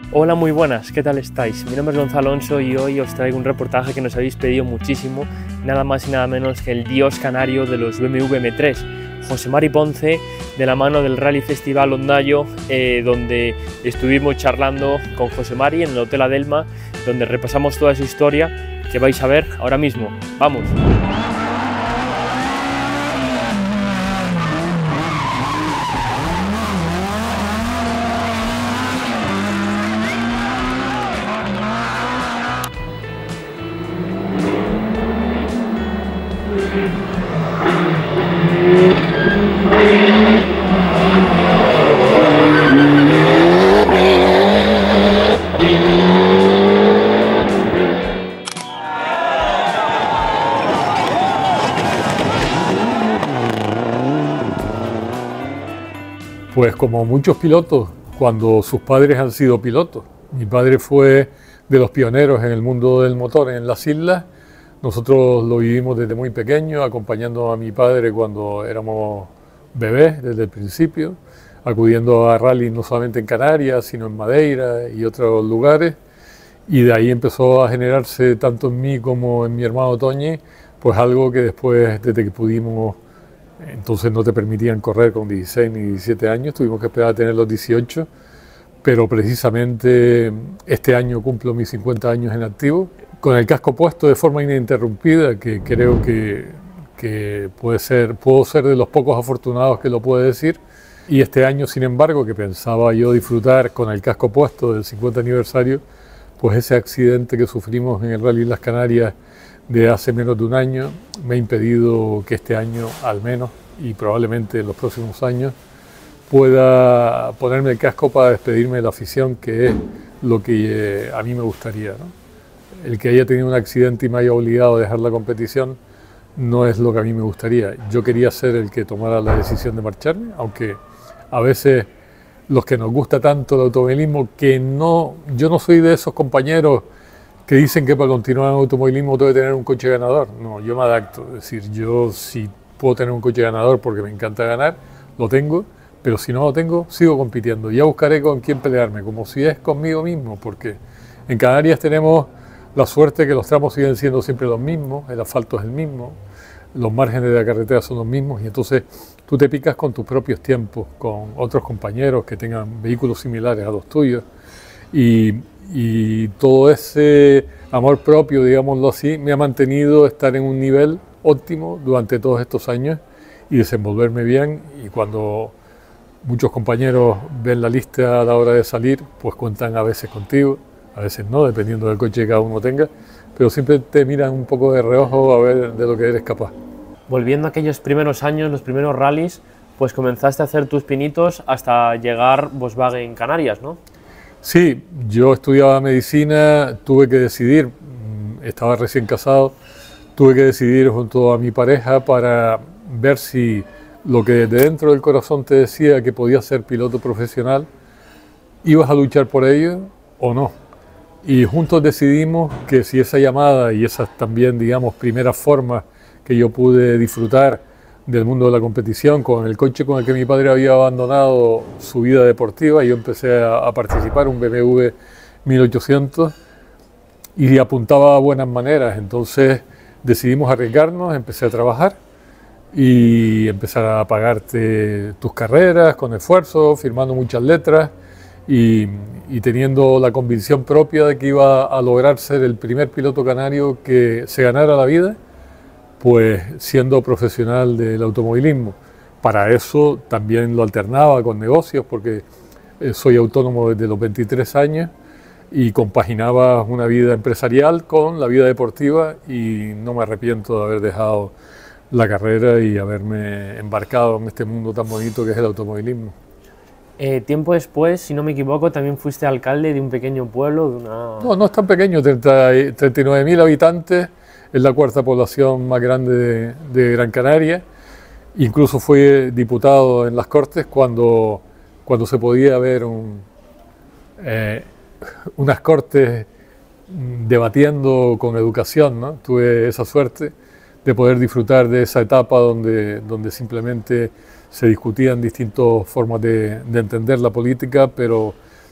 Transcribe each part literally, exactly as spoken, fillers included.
Hola, muy buenas, ¿qué tal estáis? Mi nombre es Gonzalo Alonso y hoy os traigo un reportaje que nos habéis pedido muchísimo, nada más y nada menos que el dios canario de los B M W M tres, José Mari Ponce, de la mano del Rally Festival Ondayo, eh, donde estuvimos charlando con José Mari en el Hotel Adelma, donde repasamos toda su historia que vais a ver ahora mismo. ¡Vamos! Pues como muchos pilotos, cuando sus padres han sido pilotos. Mi padre fue de los pioneros en el mundo del motor en las islas. Nosotros lo vivimos desde muy pequeño, acompañando a mi padre cuando éramos bebés desde el principio, acudiendo a rally no solamente en Canarias, sino en Madeira y otros lugares. Y de ahí empezó a generarse tanto en mí como en mi hermano Toñi, pues algo que después, desde que pudimos, entonces no te permitían correr con dieciséis ni diecisiete años, tuvimos que esperar a tener los dieciocho, pero precisamente este año cumplo mis cincuenta años en activo, con el casco puesto de forma ininterrumpida, que creo que, que puede ser, puedo ser de los pocos afortunados que lo puede decir. Y este año, sin embargo, que pensaba yo disfrutar con el casco puesto del cincuenta aniversario, pues ese accidente que sufrimos en el Rally Las Canarias de hace menos de un año me ha impedido que este año, al menos, y probablemente en los próximos años, pueda ponerme el casco para despedirme de la afición, que es lo que eh, a mí me gustaría, ¿no? El que haya tenido un accidente y me haya obligado a dejar la competición no es lo que a mí me gustaría. Yo quería ser el que tomara la decisión de marcharme, aunque a veces los que nos gusta tanto el automovilismo, que no, yo no soy de esos compañeros que dicen que para continuar en el automovilismo tengo que tener un coche ganador. No, yo me adapto. Es decir, yo si puedo tener un coche ganador porque me encanta ganar, lo tengo, pero si no lo tengo, sigo compitiendo. Ya buscaré con quién pelearme, como si es conmigo mismo, porque en Canarias tenemos la suerte que los tramos siguen siendo siempre los mismos, el asfalto es el mismo, los márgenes de la carretera son los mismos, y entonces tú te picas con tus propios tiempos, con otros compañeros que tengan vehículos similares a los tuyos, y Y todo ese amor propio, digámoslo así, me ha mantenido estar en un nivel óptimo durante todos estos años y desenvolverme bien. Y cuando muchos compañeros ven la lista a la hora de salir, pues cuentan a veces contigo, a veces no, dependiendo del coche que cada uno tenga, pero siempre te miran un poco de reojo a ver de lo que eres capaz. Volviendo a aquellos primeros años, los primeros rallies, pues comenzaste a hacer tus pinitos hasta llegar Volkswagen Canarias, ¿no? Sí, yo estudiaba medicina, tuve que decidir, estaba recién casado, tuve que decidir junto a mi pareja para ver si lo que desde dentro del corazón te decía que podías ser piloto profesional, ibas a luchar por ello o no. Y juntos decidimos que si esa llamada y esas también, digamos, primeras formas que yo pude disfrutar del mundo de la competición, con el coche con el que mi padre había abandonado su vida deportiva, y yo empecé a, a participar, un B M W mil ochocientos, y apuntaba a buenas maneras. Entonces decidimos arriesgarnos, empecé a trabajar y empezar a pagarte tus carreras con esfuerzo, firmando muchas letras y, y teniendo la convicción propia de que iba a lograr ser el primer piloto canario que se ganara la vida, pues siendo profesional del automovilismo. Para eso también lo alternaba con negocios, porque soy autónomo desde los veintitrés años y compaginaba una vida empresarial con la vida deportiva, y no me arrepiento de haber dejado la carrera y haberme embarcado en este mundo tan bonito que es el automovilismo. Eh, tiempo después, si no me equivoco, también fuiste alcalde de un pequeño pueblo, de una... No, no es tan pequeño, treinta y nueve mil habitantes, es la cuarta población más grande de, de Gran Canaria. Incluso fui diputado en las Cortes cuando, cuando se podía ver un, eh, unas Cortes debatiendo con educación, ¿no? Tuve esa suerte de poder disfrutar de esa etapa donde, donde simplemente se discutían distintas formas de, de entender la política, pero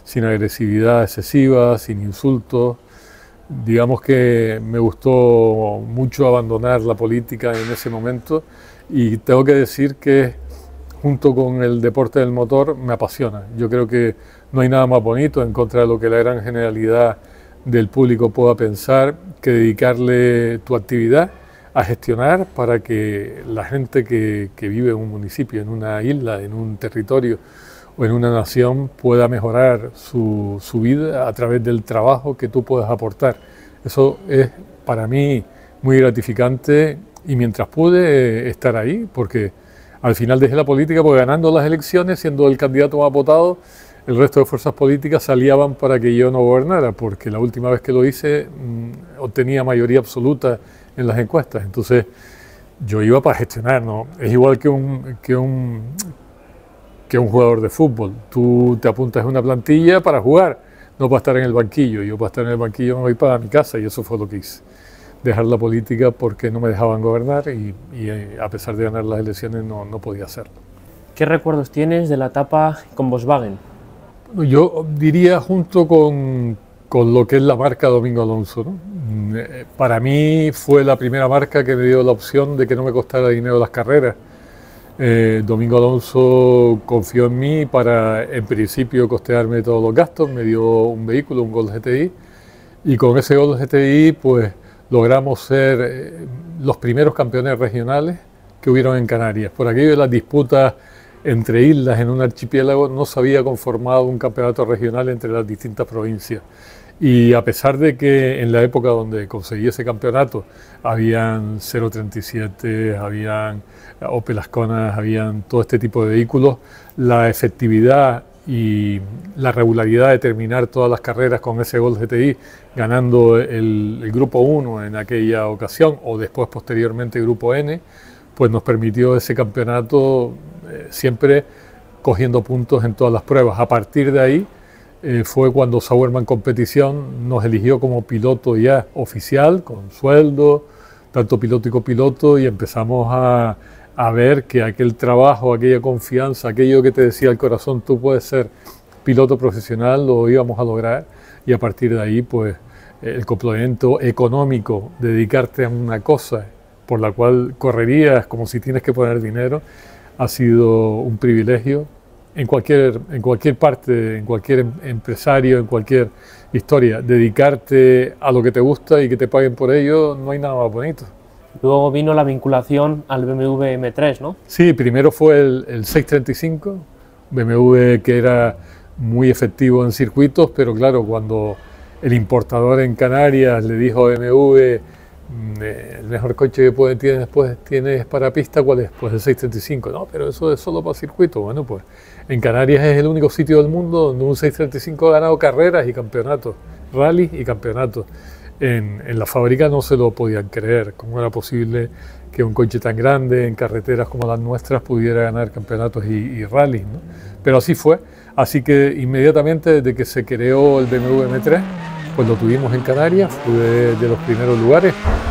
sin agresividad excesiva, sin insultos. Digamos que me gustó mucho abandonar la política en ese momento y tengo que decir que junto con el deporte del motor me apasiona. Yo creo que no hay nada más bonito en contra de lo que la gran generalidad del público pueda pensar que dedicarle tu actividad a gestionar para que la gente que, que vive en un municipio, en una isla, en un territorio o en una nación pueda mejorar su, su vida a través del trabajo que tú puedas aportar. Eso es para mí muy gratificante y mientras pude estar ahí, porque al final dejé la política porque ganando las elecciones, siendo el candidato más votado, el resto de fuerzas políticas se aliaban para que yo no gobernara, porque la última vez que lo hice mmm, obtenía mayoría absoluta en las encuestas. Entonces yo iba para gestionar, ¿no? Es igual que un, que un, que un jugador de fútbol. Tú te apuntas en una plantilla para jugar, no para estar en el banquillo. Yo para estar en el banquillo me voy para mi casa y eso fue lo que hice. Dejar la política porque no me dejaban gobernar y, y a pesar de ganar las elecciones no, no podía hacerlo. ¿Qué recuerdos tienes de la etapa con Volkswagen? Yo diría junto con, con lo que es la marca Domingo Alonso, ¿no? Para mí fue la primera marca que me dio la opción de que no me costara dinero las carreras. Eh, Domingo Alonso confió en mí para, en principio, costearme todos los gastos, me dio un vehículo, un Gol G T I, y con ese Gol G T I pues logramos ser eh, los primeros campeones regionales que hubieron en Canarias. Por aquello de las disputas entre islas en un archipiélago no se había conformado un campeonato regional entre las distintas provincias. Y a pesar de que en la época donde conseguí ese campeonato habían cero treinta y siete, habían Opel Ascona, habían todo este tipo de vehículos, la efectividad y la regularidad de terminar todas las carreras con ese Gol G T I, ganando el, el Grupo uno en aquella ocasión o después posteriormente el Grupo N, pues nos permitió ese campeonato eh, siempre cogiendo puntos en todas las pruebas. A partir de ahí eh, fue cuando Sauerman Competición nos eligió como piloto ya oficial, con sueldo, tanto piloto y copiloto, y empezamos a, a ver que aquel trabajo, aquella confianza, aquello que te decía el corazón, tú puedes ser piloto profesional, lo íbamos a lograr, y a partir de ahí pues el complemento económico, dedicarte a una cosa por la cual correrías como si tienes que poner dinero, ha sido un privilegio en cualquier, en cualquier parte, en cualquier empresario, en cualquier historia. Dedicarte a lo que te gusta y que te paguen por ello, no hay nada más bonito. Luego vino la vinculación al B M W M tres, ¿no? Sí, primero fue el, el seiscientos treinta y cinco, B M W que era muy efectivo en circuitos, pero claro, cuando el importador en Canarias le dijo a B M W el mejor coche que puede, tienes, después tienes para pista, ¿cuál es? Pues el seiscientos treinta y cinco. No, pero eso es solo para circuito. Bueno, pues en Canarias es el único sitio del mundo donde un seiscientos treinta y cinco ha ganado carreras y campeonatos, rally y campeonatos. En, en la fábrica no se lo podían creer, cómo era posible que un coche tan grande en carreteras como las nuestras pudiera ganar campeonatos y, y rallies, ¿no? Pero así fue, así que inmediatamente desde que se creó el B M W M tres, pues lo tuvimos en Canarias, fue de, de los primeros lugares.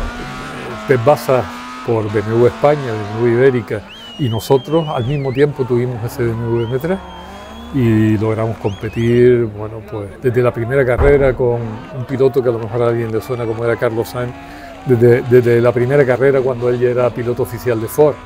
Pep Baza por B M W España, B M W Ibérica, y nosotros al mismo tiempo tuvimos ese B M W M tres y logramos competir, bueno, pues desde la primera carrera con un piloto que a lo mejor a alguien le suena como era Carlos Sainz, desde, desde la primera carrera cuando él ya era piloto oficial de Ford,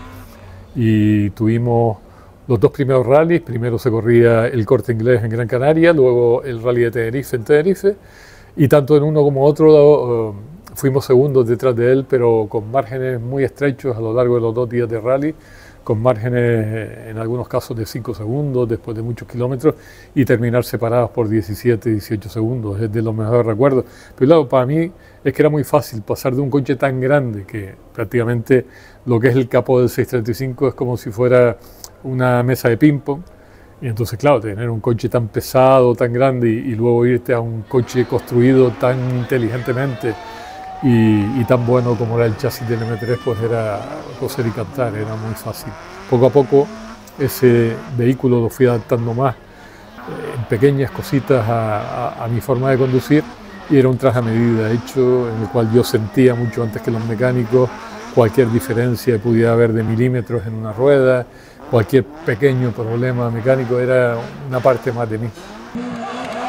y tuvimos los dos primeros rallies. Primero se corría el Corte Inglés en Gran Canaria, luego el Rally de Tenerife en Tenerife, y tanto en uno como otro uh, fuimos segundos detrás de él, pero con márgenes muy estrechos a lo largo de los dos días de rally, con márgenes en algunos casos de cinco segundos después de muchos kilómetros, y terminar separados por diecisiete, dieciocho segundos, es de los mejores recuerdos. Pero claro, para mí es que era muy fácil pasar de un coche tan grande, que prácticamente lo que es el capó del seiscientos treinta y cinco es como si fuera una mesa de ping-pong. Y entonces, claro, tener un coche tan pesado, tan grande, y, y luego irte a un coche construido tan inteligentemente y, y tan bueno como era el chasis del M tres, pues era coser y cantar, era muy fácil. Poco a poco ese vehículo lo fui adaptando más eh, en pequeñas cositas a, a, a mi forma de conducir, y era un traje a medida hecho en el cual yo sentía mucho antes que los mecánicos cualquier diferencia que pudiera haber de milímetros en una rueda. Cualquier pequeño problema mecánico era una parte más de mí.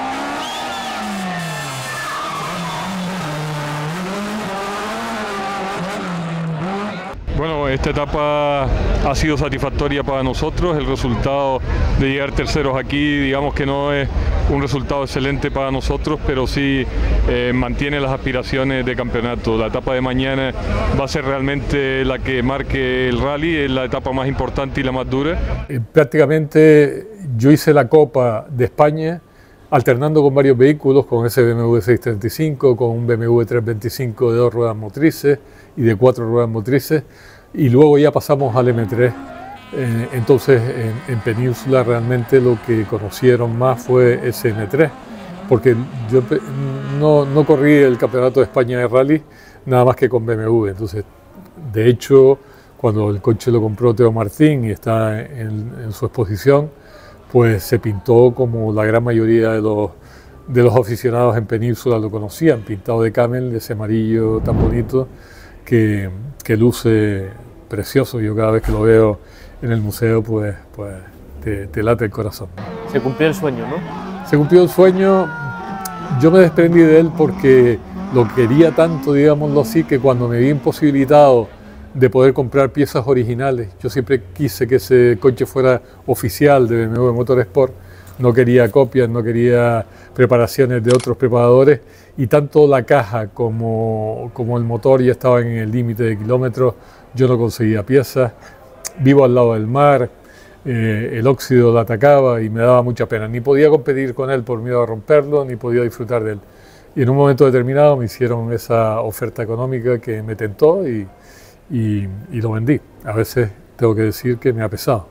esta etapa ha sido satisfactoria para nosotros. El resultado de llegar terceros aquí, digamos que no es un resultado excelente para nosotros, pero sí eh, mantiene las aspiraciones de campeonato. La etapa de mañana va a ser realmente la que marque el rally, es la etapa más importante y la más dura. Eh, prácticamente yo hice la Copa de España alternando con varios vehículos, con ese B M W seiscientos treinta y cinco, con un B M W trescientos veinticinco de dos ruedas motrices y de cuatro ruedas motrices, y luego ya pasamos al M tres. Eh, entonces en, en Península realmente lo que conocieron más fue ese M tres, porque yo no, no corrí el Campeonato de España de Rally nada más que con B M W. Entonces, de hecho, cuando el coche lo compró Teo Martín y está en, en su exposición, pues se pintó como la gran mayoría de los, de los aficionados en Península lo conocían, pintado de camel, ese amarillo tan bonito que, que luce precioso. Yo cada vez que lo veo en el museo, pues, pues te, te late el corazón. Se cumplió el sueño, ¿no? Se cumplió el sueño. Yo me desprendí de él porque lo quería tanto, digámoslo así, que cuando me vi imposibilitado de poder comprar piezas originales, yo siempre quise que ese coche fuera oficial de B M W Motorsport, no quería copias, no quería preparaciones de otros preparadores, y tanto la caja como, como el motor ya estaban en el límite de kilómetros, yo no conseguía piezas. Vivo al lado del mar, eh, el óxido lo atacaba y me daba mucha pena. Ni podía competir con él por miedo a romperlo, ni podía disfrutar de él. Y en un momento determinado me hicieron esa oferta económica que me tentó y, y, y lo vendí. A veces tengo que decir que me ha pesado.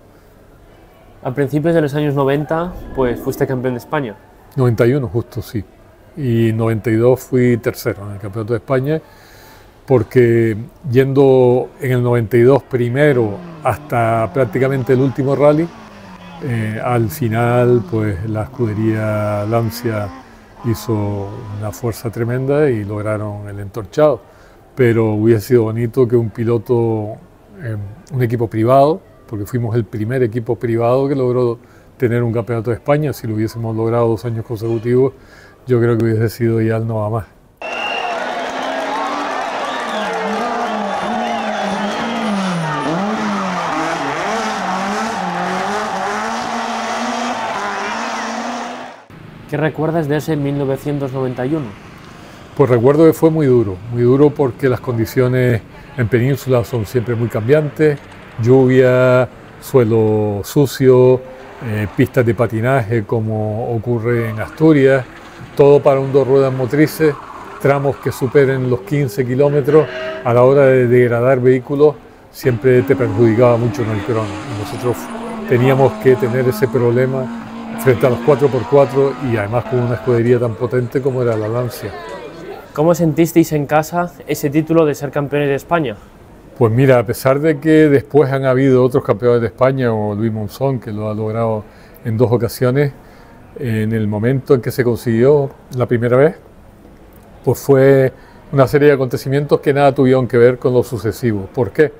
A principios de los años noventa, pues fuiste campeón de España. noventa y uno justo, sí. Y noventa y dos fui tercero en el Campeonato de España, porque yendo en el noventa y dos primero hasta prácticamente el último rally, eh, al final pues la escudería Lancia hizo una fuerza tremenda y lograron el entorchado. Pero hubiese sido bonito que un piloto, eh, un equipo privado, porque fuimos el primer equipo privado que logró tener un campeonato de España. Si lo hubiésemos logrado dos años consecutivos, yo creo que hubiese sido ya el no va más. ¿Qué recuerdas de ese mil novecientos noventa y uno? Pues recuerdo que fue muy duro, muy duro porque las condiciones en Península son siempre muy cambiantes, lluvia, suelo sucio, eh, pistas de patinaje como ocurre en Asturias, todo para un dos ruedas motrices, tramos que superen los quince kilómetros, a la hora de degradar vehículos siempre te perjudicaba mucho en el crono. Y nosotros teníamos que tener ese problema frente a los cuatro por cuatro y además con una escudería tan potente como era la Lancia. ¿Cómo sentisteis en casa ese título de ser campeones de España? Pues mira, a pesar de que después han habido otros campeones de España, como Luis Monzón, que lo ha logrado en dos ocasiones, en el momento en que se consiguió la primera vez, pues fue una serie de acontecimientos que nada tuvieron que ver con lo sucesivo. ¿Por qué?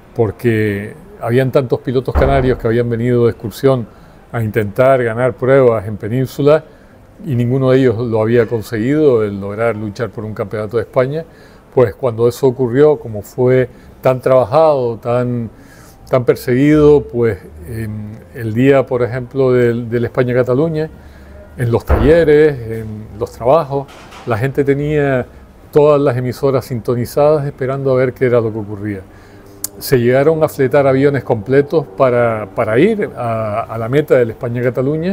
Porque habían tantos pilotos canarios que habían venido de excursión a intentar ganar pruebas en Península y ninguno de ellos lo había conseguido, el lograr luchar por un campeonato de España. Pues cuando eso ocurrió, como fue tan trabajado, tan, tan perseguido, pues eh, el día, por ejemplo, del, del España-Cataluña, en los talleres, en los trabajos, la gente tenía todas las emisoras sintonizadas esperando a ver qué era lo que ocurría. Se llegaron a fletar aviones completos para, para ir a, a la meta del España-Cataluña,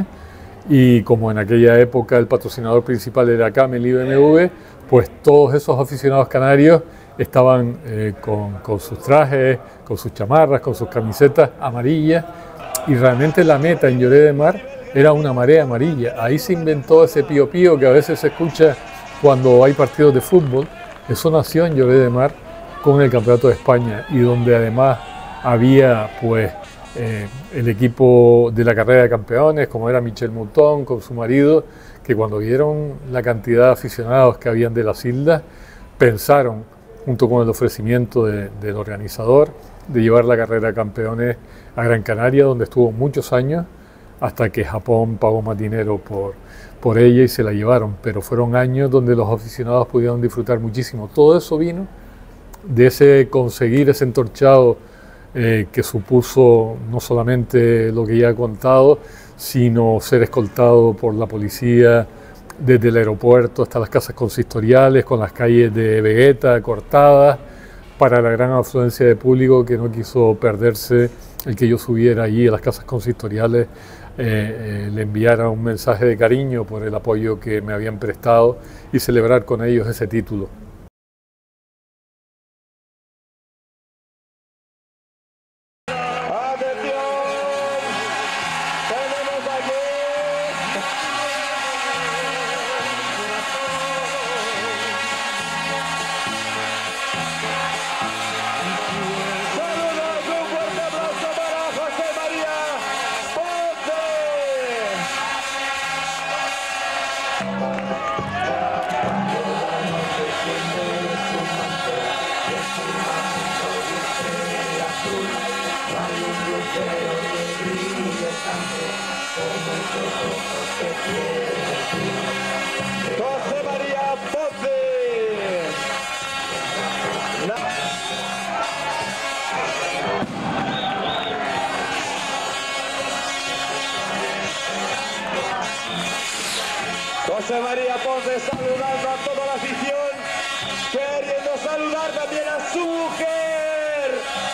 y como en aquella época el patrocinador principal era Camel y B M W, pues todos esos aficionados canarios estaban eh, con, con sus trajes, con sus chamarras, con sus camisetas amarillas, y realmente la meta en Lloret de Mar era una marea amarilla. Ahí se inventó ese pío pío que a veces se escucha cuando hay partidos de fútbol. Eso nació en Lloret de Mar con el Campeonato de España, y donde además había pues eh, el equipo de la carrera de campeones, como era Michel Mouton con su marido, que cuando vieron la cantidad de aficionados que habían de las islas, pensaron, junto con el ofrecimiento de, del organizador, de llevar la carrera de campeones a Gran Canaria, donde estuvo muchos años, hasta que Japón pagó más dinero por, por ella y se la llevaron. Pero fueron años donde los aficionados pudieron disfrutar muchísimo. Todo eso vino de ese conseguir ese entorchado eh, que supuso no solamente lo que ya he contado, sino ser escoltado por la policía desde el aeropuerto hasta las casas consistoriales, con las calles de Vegueta cortadas, para la gran afluencia de público que no quiso perderse el que yo subiera allí a las casas consistoriales, eh, eh, le enviara un mensaje de cariño por el apoyo que me habían prestado y celebrar con ellos ese título. José María Ponce. José María Ponce saludando a toda la afición, queriendo saludar también a su mujer.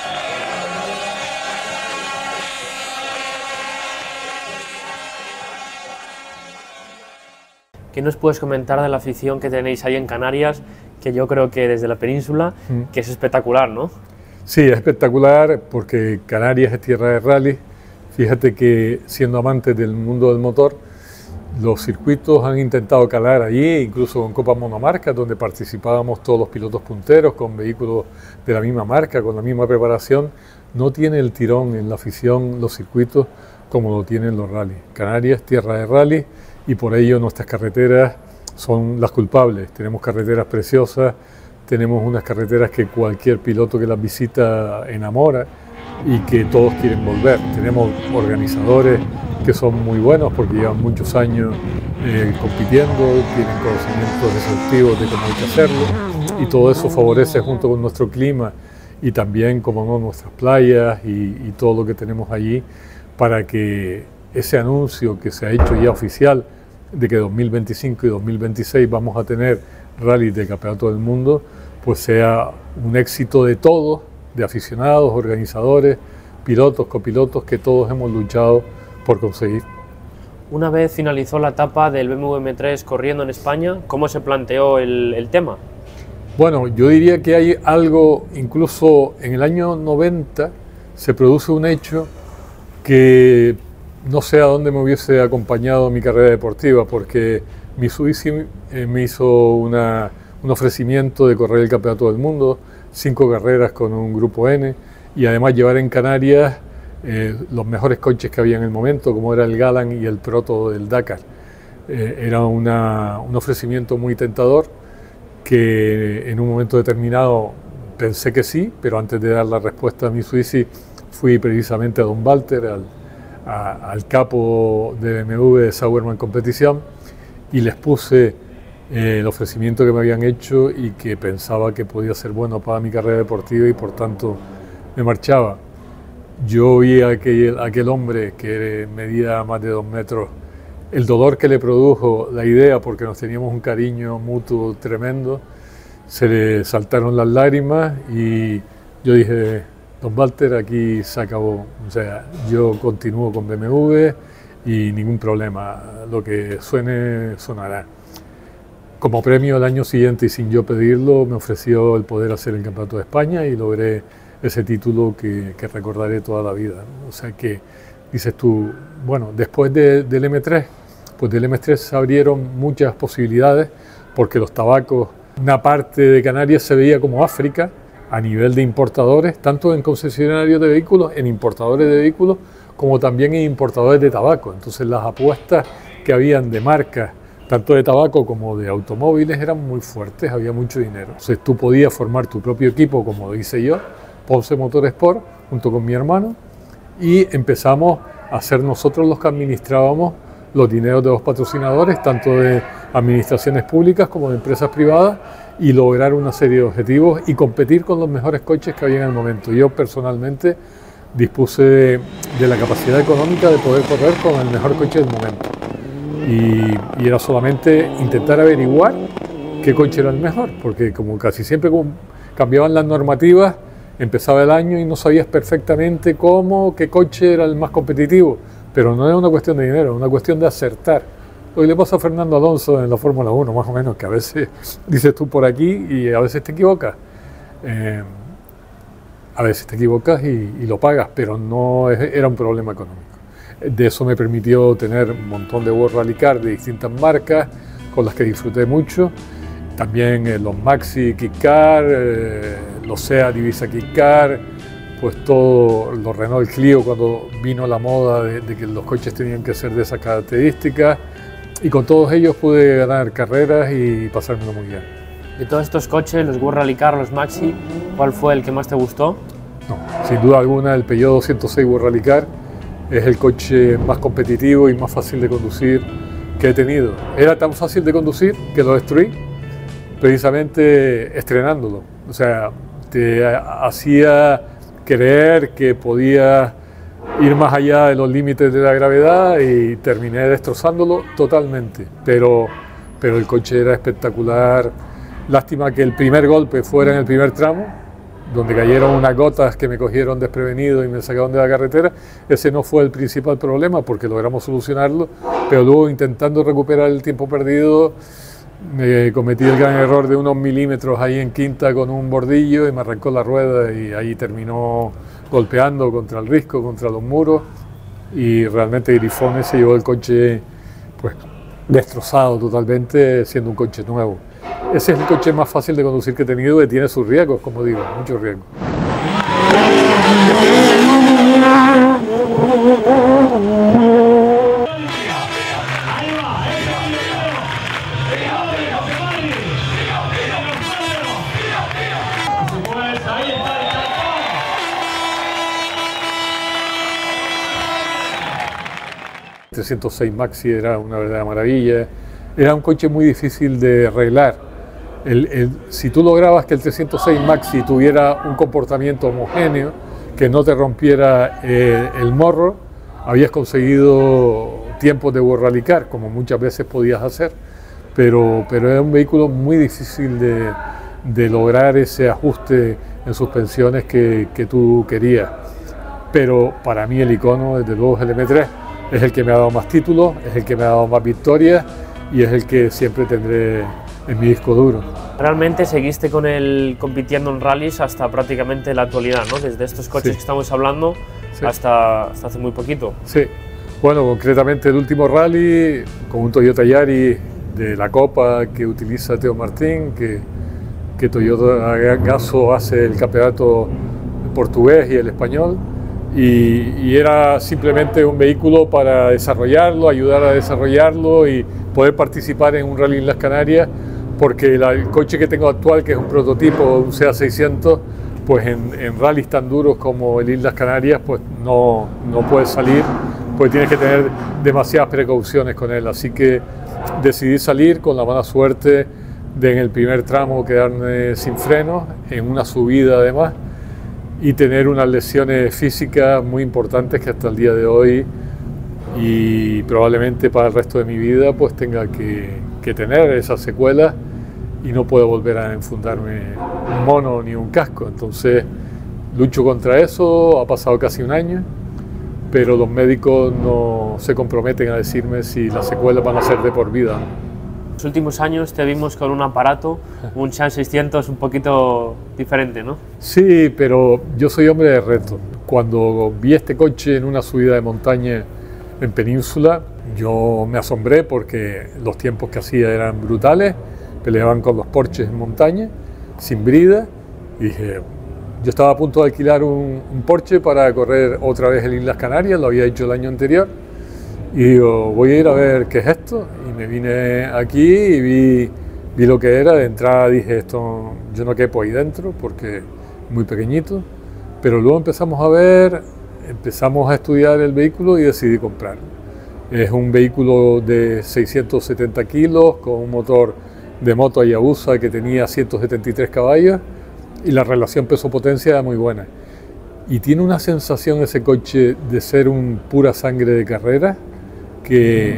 ¿Qué nos puedes comentar de la afición que tenéis ahí en Canarias? Que yo creo que desde la península, mm. que es espectacular, ¿no? Sí, es espectacular porque Canarias es tierra de rally. Fíjate que siendo amantes del mundo del motor, los circuitos han intentado calar allí, incluso con Copa Monomarca, donde participábamos todos los pilotos punteros con vehículos de la misma marca, con la misma preparación. No tiene el tirón en la afición los circuitos como lo tienen los rallies. Canarias, tierra de rally, y por ello nuestras carreteras son las culpables. Tenemos carreteras preciosas, tenemos unas carreteras que cualquier piloto que las visita enamora y que todos quieren volver. Tenemos organizadores que son muy buenos porque llevan muchos años eh, compitiendo, tienen conocimientos exhaustivos de cómo hay que hacerlo, y todo eso favorece junto con nuestro clima y también, como no, nuestras playas y, y todo lo que tenemos allí, para que ese anuncio que se ha hecho ya oficial de que dos mil veinticinco y dos mil veintiséis vamos a tener rallies de campeonato del mundo, pues sea un éxito de todos, de aficionados, organizadores, pilotos, copilotos, que todos hemos luchado por conseguir. Una vez finalizó la etapa del B M W M tres corriendo en España, ¿cómo se planteó el, el tema? Bueno, yo diría que hay algo, incluso en el año noventa se produce un hecho que no sé a dónde me hubiese acompañado mi carrera deportiva, porque Mitsubishi eh, me hizo una, un ofrecimiento de correr el campeonato del mundo, cinco carreras con un grupo N, y además llevar en Canarias eh, los mejores coches que había en el momento, como era el Galant y el Proto del Dakar. Eh, era una, un ofrecimiento muy tentador, que en un momento determinado pensé que sí, pero antes de dar la respuesta a Mitsubishi fui precisamente a Don Walter, al A, al capo de B M W de Sauerman Competición, y les puse eh, el ofrecimiento que me habían hecho y que pensaba que podía ser bueno para mi carrera deportiva, y por tanto me marchaba. Yo vi a aquel, a aquel hombre que medía más de dos metros, el dolor que le produjo la idea, porque nos teníamos un cariño mutuo tremendo, se le saltaron las lágrimas y yo dije: Don Walter, aquí se acabó, o sea, yo continúo con B M W y ningún problema, lo que suene, sonará. Como premio al año siguiente, y sin yo pedirlo, me ofreció el poder hacer el Campeonato de España y logré ese título que, que recordaré toda la vida, ¿no? O sea que, dices tú, bueno, después de, del M tres, pues del M tres se abrieron muchas posibilidades, porque los tabacos, una parte de Canarias se veía como África, a nivel de importadores, tanto en concesionarios de vehículos, en importadores de vehículos, como también en importadores de tabaco. Entonces las apuestas que habían de marcas, tanto de tabaco como de automóviles, eran muy fuertes, había mucho dinero. Entonces tú podías formar tu propio equipo, como lo hice yo, Ponce Motorsport, junto con mi hermano, y empezamos a ser nosotros los que administrábamos los dineros de los patrocinadores, tanto de administraciones públicas como de empresas privadas y lograr una serie de objetivos y competir con los mejores coches que había en el momento. Yo personalmente dispuse de, de la capacidad económica de poder correr con el mejor coche del momento y, y era solamente intentar averiguar qué coche era el mejor, porque como casi siempre cambiaban las normativas, empezaba el año y no sabías perfectamente cómo, qué coche era el más competitivo, pero no es una cuestión de dinero, es una cuestión de acertar. Lo que le pasa a Fernando Alonso en la Fórmula uno, más o menos, que a veces dices tú por aquí y a veces te equivocas. Eh, a veces te equivocas y, y lo pagas, pero no es, era un problema económico. De eso me permitió tener un montón de World Rally Car de distintas marcas, con las que disfruté mucho. También eh, los Maxi Kit Car, eh, los Seat Ibiza Kit Car, pues todo, los Renault Clio cuando vino la moda de, de que los coches tenían que ser de esas características. Y con todos ellos pude ganar carreras y pasármelo muy bien. De todos estos coches, los World Rally Car, los Maxi, ¿cuál fue el que más te gustó? No, sin duda alguna el Peugeot doscientos seis World Rally Car es el coche más competitivo y más fácil de conducir que he tenido. Era tan fácil de conducir que lo destruí precisamente estrenándolo. O sea, te hacía creer que podía ir más allá de los límites de la gravedad y terminé destrozándolo totalmente, pero, pero el coche era espectacular. Lástima que el primer golpe fuera en el primer tramo, donde cayeron unas gotas que me cogieron desprevenido y me sacaron de la carretera. Ese no fue el principal problema porque logramos solucionarlo, pero luego intentando recuperar el tiempo perdido me cometí el gran error de unos milímetros ahí en quinta con un bordillo y me arrancó la rueda y ahí terminó golpeando contra el risco, contra los muros y realmente Grifone se llevó el coche pues destrozado totalmente siendo un coche nuevo. Ese es el coche más fácil de conducir que he tenido y tiene sus riesgos, como digo, muchos riesgos. El trescientos seis Maxi era una verdadera maravilla, era un coche muy difícil de arreglar. El, el, si tú lograbas que el trescientos seis Maxi tuviera un comportamiento homogéneo, que no te rompiera eh, el morro, habías conseguido tiempos de World Rally Car, como muchas veces podías hacer, pero, pero era un vehículo muy difícil de, de lograr ese ajuste en suspensiones que, que tú querías. Pero para mí el icono, desde luego, es el eme tres. Es el que me ha dado más títulos, es el que me ha dado más victorias y es el que siempre tendré en mi disco duro. Realmente seguiste con él compitiendo en rallies hasta prácticamente la actualidad, ¿no? Desde estos coches Sí. que estamos hablando sí. hasta, hasta hace muy poquito. Sí, bueno, concretamente el último rally con un Toyota Yaris de la Copa que utiliza Teo Martín, que, que Toyota Gazoo hace el campeonato portugués y el español. Y, y era simplemente un vehículo para desarrollarlo, ayudar a desarrollarlo y poder participar en un rally en las Canarias, porque la, el coche que tengo actual, que es un prototipo, un SEAT seiscientos, pues en, en rallies tan duros como el Islas Canarias, pues no, no puede salir, pues tienes que tener demasiadas precauciones con él. Así que decidí salir con la mala suerte de en el primer tramo quedarme sin freno, en una subida además, y tener unas lesiones físicas muy importantes que hasta el día de hoy y probablemente para el resto de mi vida pues tenga que, que tener esas secuelas y no puedo volver a enfundarme un mono ni un casco. Entonces lucho contra eso, ha pasado casi un año, pero los médicos no se comprometen a decirme si las secuelas van a ser de por vida, ¿no? Los últimos años te vimos con un aparato, un Chan seiscientos un poquito diferente, ¿no? Sí, pero yo soy hombre de reto. Cuando vi este coche en una subida de montaña en Península, yo me asombré porque los tiempos que hacía eran brutales, peleaban con los Porsches en montaña, sin brida, y dije, yo estaba a punto de alquilar un, un Porsche para correr otra vez en Islas Canarias, lo había hecho el año anterior, y digo, voy a ir a ver qué es esto, y me vine aquí y vi, vi lo que era. De entrada dije, esto yo no quepo ahí dentro porque es muy pequeñito, pero luego empezamos a ver, empezamos a estudiar el vehículo y decidí comprarlo. Es un vehículo de seiscientos setenta kilos con un motor de moto Hayabusa que tenía ciento setenta y tres caballos y la relación peso-potencia era muy buena. Y tiene una sensación ese coche de ser un pura sangre de carrera que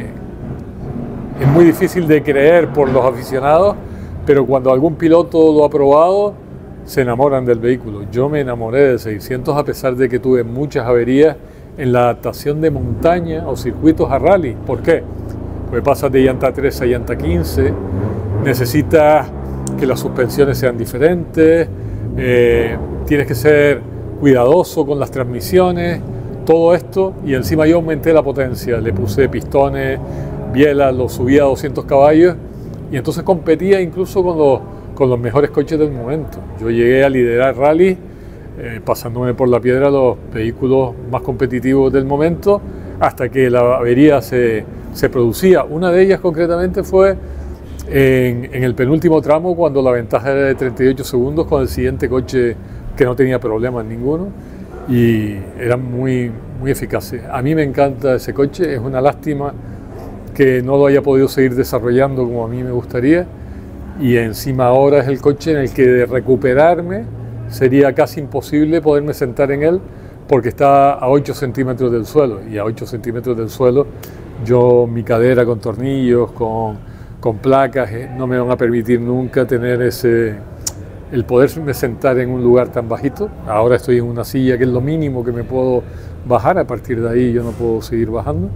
es muy difícil de creer por los aficionados, pero cuando algún piloto lo ha probado se enamoran del vehículo. Yo me enamoré del seiscientos a pesar de que tuve muchas averías en la adaptación de montaña o circuitos a rally. ¿Por qué? Porque pasas de llanta tres a llanta quince, necesitas que las suspensiones sean diferentes, eh, tienes que ser cuidadoso con las transmisiones, todo esto, y encima yo aumenté la potencia, le puse pistones, bielas, lo subí a doscientos caballos y entonces competía incluso con los, con los mejores coches del momento. Yo llegué a liderar rally Eh, pasándome por la piedra los vehículos más competitivos del momento hasta que la avería se, se producía. Una de ellas concretamente fue en, en el penúltimo tramo cuando la ventaja era de treinta y ocho segundos con el siguiente coche que no tenía problemas ninguno y eran muy, muy eficaces. A mí me encanta ese coche, es una lástima que no lo haya podido seguir desarrollando como a mí me gustaría y encima ahora es el coche en el que de recuperarme sería casi imposible poderme sentar en él porque está a ocho centímetros del suelo y a ocho centímetros del suelo yo mi cadera con tornillos, con, con placas, eh, no me van a permitir nunca tener ese, el poderme sentar en un lugar tan bajito. Ahora estoy en una silla que es lo mínimo que me puedo bajar, a partir de ahí yo no puedo seguir bajando.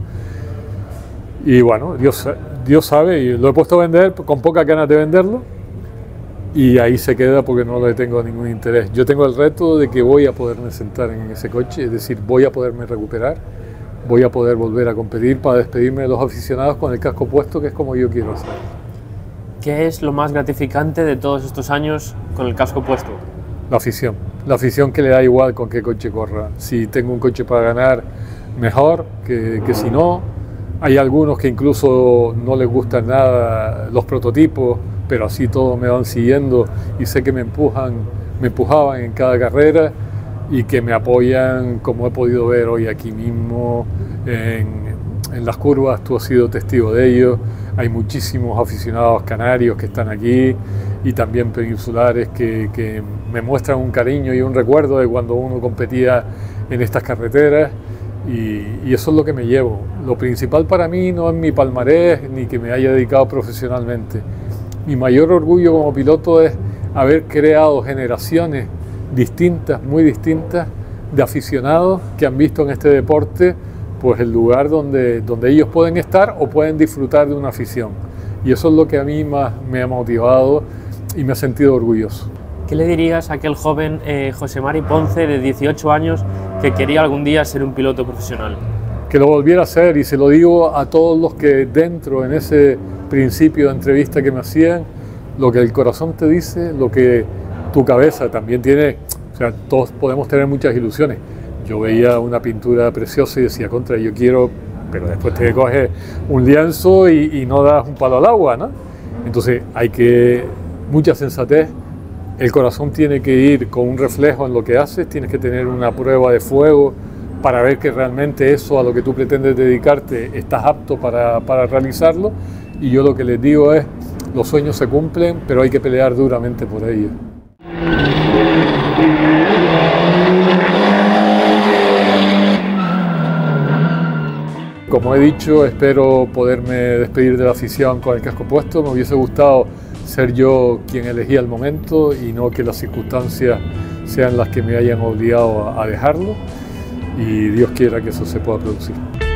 Y bueno, Dios, Dios sabe, y lo he puesto a vender con pocas ganas de venderlo. Y ahí se queda porque no le tengo ningún interés. Yo tengo el reto de que voy a poderme sentar en ese coche, es decir, voy a poderme recuperar, voy a poder volver a competir para despedirme de los aficionados con el casco puesto, que es como yo quiero hacer. ¿Qué es lo más gratificante de todos estos años con el casco puesto? La afición, la afición que le da igual con qué coche corra. Si tengo un coche para ganar, mejor que, que si no. Hay algunos que incluso no les gustan nada los prototipos, pero así todos me van siguiendo y sé que me empujan, me empujaban en cada carrera y que me apoyan, como he podido ver hoy aquí mismo en, en las curvas. Tú has sido testigo de ello. Hay muchísimos aficionados canarios que están aquí y también peninsulares que, que me muestran un cariño y un recuerdo de cuando uno competía en estas carreteras. Y, y eso es lo que me llevo. Lo principal para mí no es mi palmarés ni que me haya dedicado profesionalmente. Mi mayor orgullo como piloto es haber creado generaciones distintas, muy distintas, de aficionados que han visto en este deporte pues el lugar donde, donde ellos pueden estar o pueden disfrutar de una afición. Y eso es lo que a mí más me ha motivado y me ha sentido orgulloso. ¿Qué le dirías a aquel joven eh, José Mari Ponce de dieciocho años que quería algún día ser un piloto profesional? Que lo volviera a hacer, y se lo digo a todos los que dentro, en ese principio de entrevista que me hacían, lo que el corazón te dice, lo que tu cabeza también tiene, o sea, todos podemos tener muchas ilusiones. Yo veía una pintura preciosa y decía, contra, yo quiero, pero después te coges un lienzo y, y no das un palo al agua, ¿no? Entonces hay que, mucha sensatez. El corazón tiene que ir con un reflejo en lo que haces, tienes que tener una prueba de fuego para ver que realmente eso a lo que tú pretendes dedicarte estás apto para, para realizarlo. Y yo lo que les digo es, los sueños se cumplen, pero hay que pelear duramente por ellos. Como he dicho, espero poderme despedir de la afición con el casco puesto. Me hubiese gustado ser yo quien elegía el momento y no que las circunstancias sean las que me hayan obligado a dejarlo, y Dios quiera que eso se pueda producir.